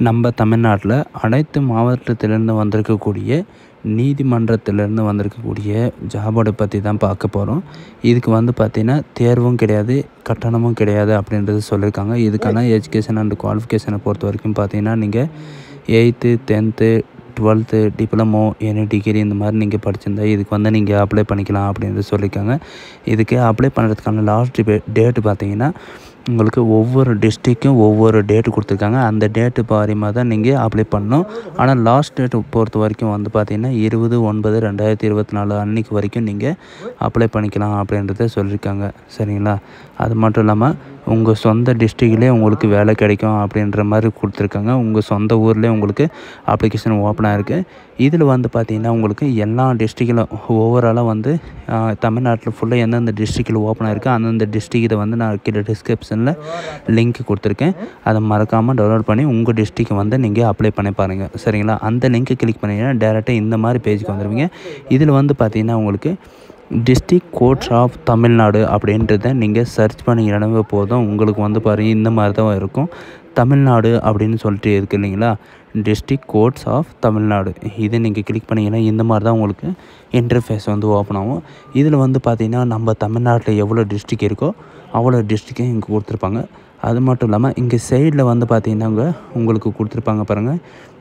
நம்ம தமிழ்நாட்டில் அனைத்து மாவட்டத்திலேருந்து வந்திருக்கக்கூடிய நீதிமன்றத்திலேருந்து வந்திருக்கக்கூடிய ஜாபோட பற்றி தான் பார்க்க போகிறோம். இதுக்கு பார்த்திங்கன்னா தேர்வும் கிடையாது, கட்டணமும் கிடையாது அப்படின்றது சொல்லியிருக்காங்க. இதுக்கான எஜுகேஷன் அண்ட் குவாலிஃபிகேஷனை பொறுத்த வரைக்கும் பார்த்திங்கன்னா நீங்கள் 8th 10th 12th diploma any degree இந்த மாதிரி நீங்கள் படிச்சிருந்தா இதுக்கு நீங்கள் அப்ளை பண்ணிக்கலாம் அப்படின்றது சொல்லியிருக்காங்க. இதுக்கு அப்ளை பண்ணுறதுக்கான லாஸ்ட் டேட்டு பார்த்திங்கன்னா உங்களுக்கு ஒவ்வொரு டிஸ்ட்ரிக்கும் ஒவ்வொரு டேட்டு கொடுத்துருக்காங்க. அந்த டேட்டு பாரியமாக தான் நீங்கள் அப்ளை பண்ணணும். ஆனால் லாஸ்ட் டேட்டு பொறுத்த வரைக்கும் பார்த்திங்கன்னா 20/9/2024 அன்றைக்கி வரைக்கும் நீங்கள் அப்ளை பண்ணிக்கலாம் அப்படின்றத சொல்லியிருக்காங்க. சரிங்களா? அது மட்டும் இல்லாமல் உங்கள் சொந்த டிஸ்ட்ரிக்ட்லேயே உங்களுக்கு வேலை கிடைக்கும் அப்படின்ற மாதிரி கொடுத்துருக்காங்க. உங்கள் சொந்த ஊர்லேயே உங்களுக்கு அப்ளிகேஷன் ஓப்பனாக இருக்குது. இதில் பார்த்திங்கன்னா உங்களுக்கு எல்லா டிஸ்ட்ரிக்டிலும் ஓவராலாக தமிழ்நாட்டில் ஃபுல்லாக எந்தெந்த டிஸ்ட்ரிக்டில் ஓப்பனாக இருக்குது அந்தந்த டிஸ்ட்ரிக்டை நான் கீழே டிஸ்கிரிப்ஷனில் லிங்க் கொடுத்துருக்கேன். அதை மறக்காமல் டவுன்லோட் பண்ணி உங்கள் டிஸ்ட்ரிக்ட் நீங்கள் அப்ளை பண்ணி பாருங்கள். சரிங்களா? அந்த லிங்க்கை கிளிக் பண்ணிங்கன்னா டேரெக்டாக இந்த மாதிரி பேஜுக்கு வந்துடுவீங்க. இதில் பார்த்திங்கன்னா உங்களுக்கு டிஸ்ட்ரிக்ட் கோர்ட்ஸ் ஆஃப் தமிழ்நாடு அப்படின்றத நீங்கள் சர்ச் பண்ணிங்கனாவே போதும். உங்களுக்கு பாருங்கள் இந்த மாதிரி தான் இருக்கும். தமிழ்நாடு அப்படின்னு சொல்லிட்டு இருக்குது இல்லைங்களா? டிஸ்ட்ரிக்ட் கோர்ட்ஸ் ஆஃப் தமிழ்நாடு இதை நீங்கள் கிளிக் பண்ணிங்கன்னா இந்த மாதிரி தான் உங்களுக்கு இன்டர்ஃபேஸ் ஓப்பன் ஆகும். இதில் பார்த்திங்கன்னா நம்ம தமிழ்நாட்டில் எவ்வளோ டிஸ்ட்ரிக்ட் இருக்கோ அவ்வளோ டிஸ்ட்ரிக்டும் இங்கே கொடுத்துருப்பாங்க. அது மட்டும் இல்லாமல் இங்கே சைடில் பார்த்திங்கன்னா உங்களுக்கு கொடுத்துருப்பாங்க பாருங்கள்,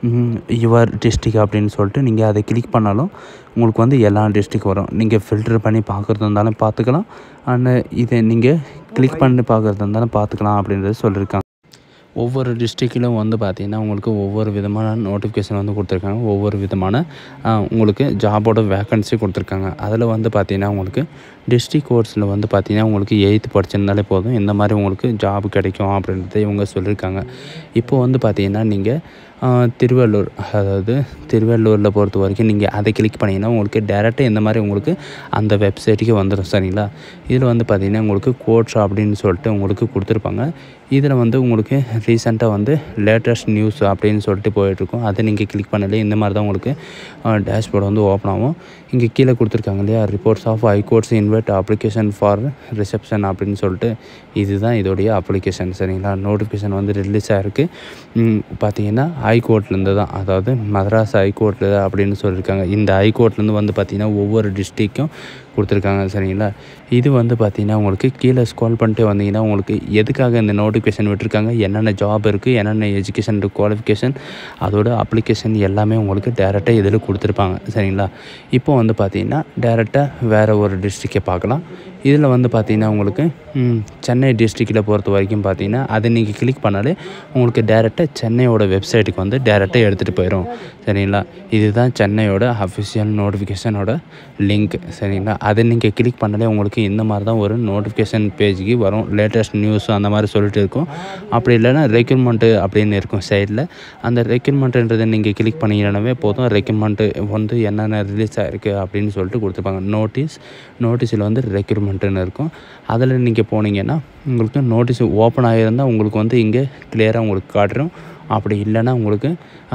யுவர் டிஸ்ட்ரிக்ட் அப்படின்னு சொல்லிட்டு நீங்கள் அதை கிளிக் பண்ணாலும் உங்களுக்கு எல்லா டிஸ்ட்ரிக்ட் வரும். நீங்கள் ஃபில்டர் பண்ணி பார்க்குறது இருந்தாலும் பார்த்துக்கலாம், அண்ட் இதை நீங்கள் கிளிக் பண்ணி பார்க்குறது இருந்தாலும் பார்த்துக்கலாம் அப்படின்றது சொல்லியிருக்காங்க. ஒவ்வொரு டிஸ்ட்ரிக்டிலும் பார்த்திங்கன்னா உங்களுக்கு ஒவ்வொரு விதமான நோட்டிஃபிகேஷன் கொடுத்துருக்காங்க. ஒவ்வொரு விதமான உங்களுக்கு ஜாபோட வேக்கன்சி கொடுத்துருக்காங்க. அதில் பார்த்திங்கன்னா உங்களுக்கு டிஸ்ட்ரிக்ட் கோர்ட்ஸில் பார்த்திங்கன்னா உங்களுக்கு 8th படிச்சிருந்தாலே போதும் இந்த மாதிரி உங்களுக்கு ஜாப் கிடைக்கும் அப்படின்றத இவங்க சொல்லியிருக்காங்க. இப்போது பார்த்திங்கன்னா நீங்கள் திருவள்ளூர், அதாவது திருவள்ளூரில் பொறுத்த வரைக்கும் நீங்கள் அதை கிளிக் பண்ணிங்கன்னா உங்களுக்கு டேரெக்டாக இந்த மாதிரி உங்களுக்கு அந்த வெப்சைட்டுக்கு வந்துடும். சரிங்களா? இதில் பார்த்திங்கன்னா உங்களுக்கு கோர்ட்ஸ் அப்படின்னு சொல்லிட்டு உங்களுக்கு கொடுத்துருப்பாங்க. இதில் உங்களுக்கு ரீசெண்டாக லேட்டஸ்ட் நியூஸ் அப்படின்னு சொல்லிட்டு போயிட்டுருக்கும். அதை நீங்கள் கிளிக் பண்ணலே இந்த மாதிரி தான் உங்களுக்கு டேஷ்போர்டு ஓப்பன் ஆகும். இங்கே கீழே கொடுத்துருக்காங்க இல்லையா, reports of high courts invite application for reception அப்படின்னு சொல்லிட்டு இதுதான் இதோடைய அப்ளிகேஷன். சரிங்களா? நோட்டிஃபிகேஷன் ரிலீஸ் ஆகிருக்கு. பார்த்திங்கன்னா ஹைகோர்ட்லேருந்து தான், அதாவது மதராஸ் ஹைகோர்ட்டில் அப்படின்னு சொல்லியிருக்காங்க. இந்த ஹைகோர்ட்லேருந்து பார்த்திங்கன்னா ஒவ்வொரு டிஸ்ட்ரிக்கும் கொடுத்துருக்காங்க. சரிங்களா? இது பார்த்திங்கன்னா உங்களுக்கு கீழே ஸ்க்ரோல் பண்ணிட்டு வந்தீங்கன்னா உங்களுக்கு எதுக்காக இந்த நோட்டிஃபிகேஷன் விட்டுருக்காங்க, என்னென்ன ஜாப் இருக்குது, என்னென்ன எஜுகேஷன் குவாலிஃபிகேஷன், அதோட அப்ளிகேஷன் எல்லாமே உங்களுக்கு டேரெக்டாக இதில் கொடுத்துருப்பாங்க. சரிங்களா? இப்போ பார்த்திங்கன்னா டேரெக்டாக வேறு ஒரு டிஸ்ட்ரிக்டை பார்க்கலாம். இதில் பார்த்திங்கன்னா உங்களுக்கு சென்னை டிஸ்ட்ரிக்டில் பொறுத்த வரைக்கும் பார்த்திங்கன்னா அதை நீங்கள் கிளிக் பண்ணாலே உங்களுக்கு டேரெக்டாக சென்னையோட வெப்சைட்டுக்கு டேரெக்டாக எடுத்துகிட்டு போயிடும். சரிங்களா? இதுதான் சென்னையோட அஃபிஷியல் நோட்டிஃபிகேஷனோட லிங்க். சரிங்களா? அதை நீங்கள் கிளிக் பண்ணாலே உங்களுக்கு இந்த மாதிரி தான் ஒரு நோட்டிஃபிகேஷன் பேஜுக்கு வரும். லேட்டஸ்ட் நியூஸ் அந்த மாதிரி சொல்லிட்டு இருக்கும். அப்படி இல்லைன்னா ரெக்ரூட்மெண்ட்டு அப்படின்னு இருக்கும் சைடில். அந்த ரெக்ரூட்மெண்ட்டுன்றதை நீங்கள் கிளிக் பண்ணிங்கன்னாவே போதும். ரெக்ரூட்மெண்ட்டு என்னென்ன ரிலீஸ் ஆகிருக்கு அப்படின்னு சொல்லிட்டு கொடுத்துருப்பாங்க. நோட்டீஸில் ரெக்ரூட்மெண்ட்டுன்னு இருக்கும். அதில் நீங்கள் போனீங்கன்னா உங்களுக்கு நோட்டீஸ் ஓப்பன் ஆகியிருந்தால் உங்களுக்கு இங்கே கிளியராக உங்களுக்கு காட்டுறோம். அப்படி இல்லைன்னா உங்களுக்கு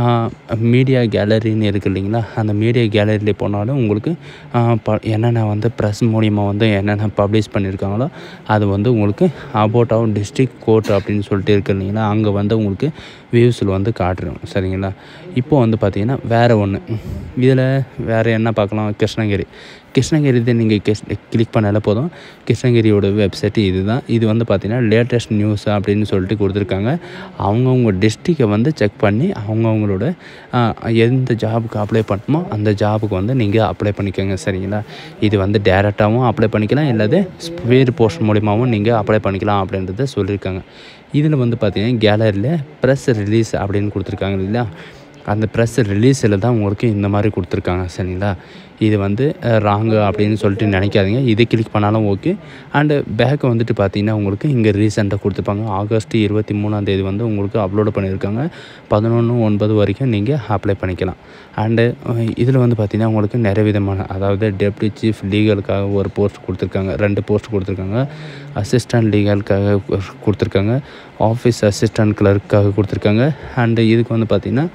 மீடியா கேலரின்னு இருக்குது இல்லைங்களா, அந்த மீடியா கேலரியில் போனாலும் உங்களுக்கு என்னென்ன ப்ரெஸ் மூலிமா என்னென்ன பப்ளிஷ் பண்ணியிருக்காங்களோ அது உங்களுக்கு அபவுட் அவர் டிஸ்ட்ரிக்ட் கோர்ட் அப்படின்னு சொல்லிட்டு இருக்குது இல்லைங்களா, அங்கே உங்களுக்கு வியூஸில் காட்டுறோம். சரிங்களா? இப்போது பார்த்திங்கன்னா வேறு ஒன்று, இதில் வேறு என்ன பார்க்கலாம், கிருஷ்ணகிரி தான் நீங்கள் கிளிக் பண்ணாலே போதும். கிருஷ்ணகிரியோட வெப்சைட்டு இது தான். இது பார்த்திங்கன்னா லேட்டஸ்ட் நியூஸ் அப்படின்னு சொல்லிட்டு கொடுத்துருக்காங்க. அவங்கவுங்க டிஸ்ட்ரிக்டை செக் பண்ணி அவங்கவுங்களோட எந்த ஜாபுக்கு அப்ளை பண்ணணுமோ அந்த ஜாபுக்கு நீங்கள் அப்ளை பண்ணிக்கோங்க. சரிங்களா? இது டேரெக்டாகவும் அப்ளை பண்ணிக்கலாம், இல்லாத ஸ்பீட் போஸ்ட் மூலிமாவும் நீங்கள் அப்ளை பண்ணிக்கலாம் அப்படின்றத சொல்லியிருக்காங்க. இதில் பார்த்திங்கன்னா கேலரியில் ப்ரெஸ் ரிலீஸ் அப்படின்னு கொடுத்துருக்காங்க இல்லையா, அந்த ப்ரெஸ் ரிலீஸில் தான் உங்களுக்கு இந்த மாதிரி கொடுத்துருக்காங்க. சரிங்களா? இது ராங்கு அப்படின்னு சொல்லிட்டு நினைக்காதீங்க. இதை கிளிக் பண்ணாலும் ஓகே. அண்டு பேக் பார்த்திங்கன்னா உங்களுக்கு இங்கே ரீசெண்டாக கொடுத்துருப்பாங்க. ஆகஸ்ட் 23 உங்களுக்கு அப்லோடு பண்ணியிருக்காங்க. 11/9 வரைக்கும் நீங்கள் அப்ளை பண்ணிக்கலாம். அண்டு இதில் பார்த்திங்கன்னா உங்களுக்கு நிறைய விதமான, அதாவது டெப்டி சீஃப் லீகலுக்காக ஒரு போஸ்ட் கொடுத்துருக்காங்க, 2 போஸ்ட் கொடுத்துருக்காங்க. அசிஸ்டன்ட் லீகலுக்காக கொடுத்துருக்காங்க, ஆஃபீஸ் அசிஸ்டன்ட் கிளர்க்காக கொடுத்துருக்காங்க. அண்டு இதுக்கு பார்த்திங்கன்னா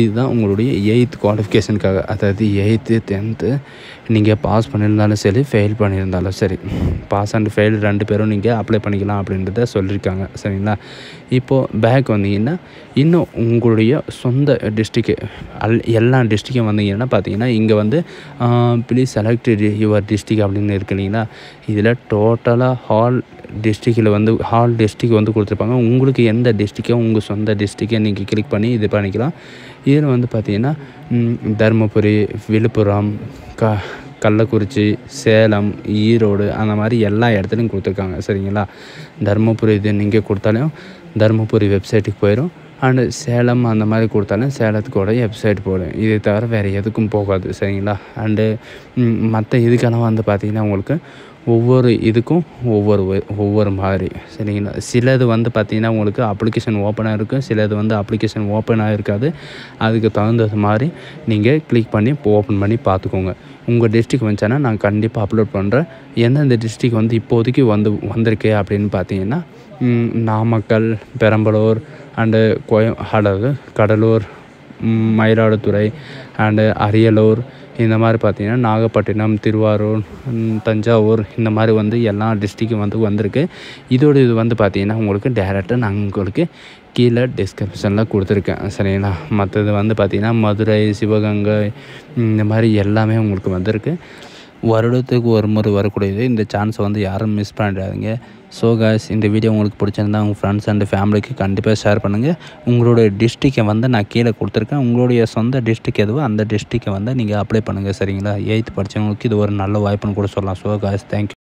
இதுதான் உங்களுடைய 8th குவாலிஃபிகேஷனுக்காக. அதாவது 8th 10th நீங்கள் பாஸ் பண்ணியிருந்தாலும் சரி, ஃபெயில் பண்ணியிருந்தாலும் சரி, பாஸ் அண்ட் ஃபெயில் 2 பேரும் நீங்கள் அப்ளை பண்ணிக்கலாம் அப்படின்றத சொல்லியிருக்காங்க. சரிங்களா? இப்போது பேக் வந்தீங்கன்னா இன்னும் உங்களுடைய சொந்த டிஸ்ட்ரிக்கு எல்லா டிஸ்ட்ரிக்கும் வந்தீங்கன்னா பார்த்தீங்கன்னா இங்கே வந்து ப்ளீஸ் செலக்ட் யுவர் டிஸ்ட்ரிக் அப்படின்னு இருக்கு இல்லைங்களா? இதில் டோட்டலாக ஹால் டிஸ்ட்ரிக் வந்து கொடுத்துருப்பாங்க. உங்களுக்கு எந்த டிஸ்ட்ரிக்கோ உங்கள் சொந்த டிஸ்ட்ரிக்கை நீங்கள் கிளிக் பண்ணி இது பண்ணிக்கலாம். இதில் வந்து பார்த்திங்கன்னா தருமபுரி, விழுப்புரம், கள்ளக்குறிச்சி, சேலம், ஈரோடு அந்த மாதிரி எல்லா இடத்துலையும் கொடுத்துருக்காங்க. சரிங்களா? தருமபுரி இது நீங்கள் கொடுத்தாலும் தருமபுரி வெப்சைட்டுக்கு போயிடும். அண்டு சேலம் அந்த மாதிரி கொடுத்தாலும் சேலத்துக்கூட வெப்சைட் போடும். இதை தவிர வேறு எதுக்கும் போகாது. சரிங்களா? அண்டு மற்ற இதுக்கெல்லாம் வந்து பார்த்திங்கன்னா உங்களுக்கு ஒவ்வொரு இதுக்கும் ஒவ்வொரு மாதிரி. சரிங்களா? சிலது வந்து பார்த்திங்கன்னா உங்களுக்கு அப்ளிகேஷன் ஓப்பனாக இருக்கும், சிலது வந்து அப்ளிகேஷன் ஓப்பனாக இருக்காது. அதுக்கு தகுந்தது மாதிரி நீங்கள் கிளிக் பண்ணி ஓப்பன் பண்ணி பார்த்துக்கோங்க. உங்கள் டிஸ்ட்ரிக் வந்துச்சுன்னா நான் கண்டிப்பாக அப்லோட் பண்ணுறேன். எந்தெந்த டிஸ்ட்ரிக் வந்து இப்போதைக்கு வந்திருக்கு அப்படின்னு பார்த்தீங்கன்னா நாமக்கல், பெரம்பலூர் அண்டு கடலூர், மயிலாடுதுறை அண்டு அரியலூர், இந்த மாதிரி பார்த்திங்கன்னா நாகப்பட்டினம், திருவாரூர், தஞ்சாவூர், இந்த மாதிரி வந்து எல்லா டிஸ்ட்ரிக்கும் வந்திருக்கு. இது வந்து பார்த்திங்கன்னா உங்களுக்கு டேரெக்டாக நான் உங்களுக்கு கீழே டிஸ்கிரிப்ஷனில் கொடுத்துருக்கேன். சரிங்களா? மற்றது வந்து பார்த்திங்கன்னா மதுரை, சிவகங்கை, இந்த மாதிரி எல்லாமே உங்களுக்கு வந்திருக்கு. வருடத்துக்கு ஒரு முறை வரக்கூடியது. இந்த சான்ஸை வந்து யாரும் மிஸ் பண்ணிடாதீங்க. ஸோ காய்ஸ், இந்த வீடியோ உங்களுக்கு பிடிச்சிருந்தா உங்கள் ஃப்ரெண்ட்ஸ் அண்ட் ஃபேமிலிக்கு கண்டிப்பாக ஷேர் பண்ணுங்கள். உங்களுடைய டிஸ்ட்ரிக்கை வந்து நான் கீழே கொடுத்துருக்கேன். உங்களுடைய சொந்த டிஸ்ட்ரிக் எதுவோ அந்த டிஸ்ட்ரிக்கை வந்து நீங்கள் அப்ளை பண்ணுங்கள். சரிங்களா? 8th படித்தவங்களுக்கு இது ஒரு நல்ல வாய்ப்புன்னு கூட சொல்லலாம். So guys, thank you.